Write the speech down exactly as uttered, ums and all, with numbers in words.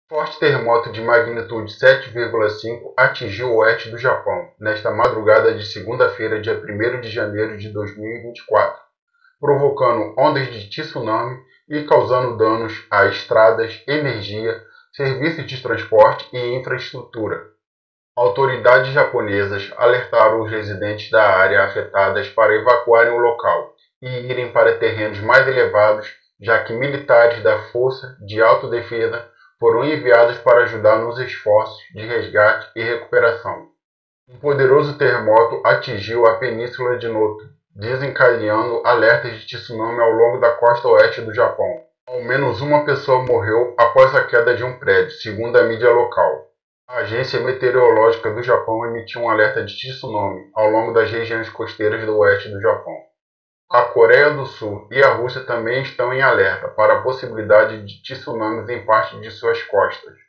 Forte terremoto de magnitude sete vírgula cinco atingiu o oeste do Japão nesta madrugada de segunda-feira, dia primeiro de janeiro de dois mil e vinte e quatro, provocando ondas de tsunami e causando danos a estradas, energia, serviços de transporte e infraestrutura. Autoridades japonesas alertaram os residentes da área afetadas para evacuarem o local e irem para terrenos mais elevados, já que militares da Força de Autodefesa foram enviados para ajudar nos esforços de resgate e recuperação. Um poderoso terremoto atingiu a península de Noto, desencadeando alertas de tsunami ao longo da costa oeste do Japão. Ao menos uma pessoa morreu após a queda de um prédio, segundo a mídia local. A Agência Meteorológica do Japão emitiu um alerta de tsunami ao longo das regiões costeiras do oeste do Japão. A Coreia do Sul e a Rússia também estão em alerta para a possibilidade de tsunamis em parte de suas costas.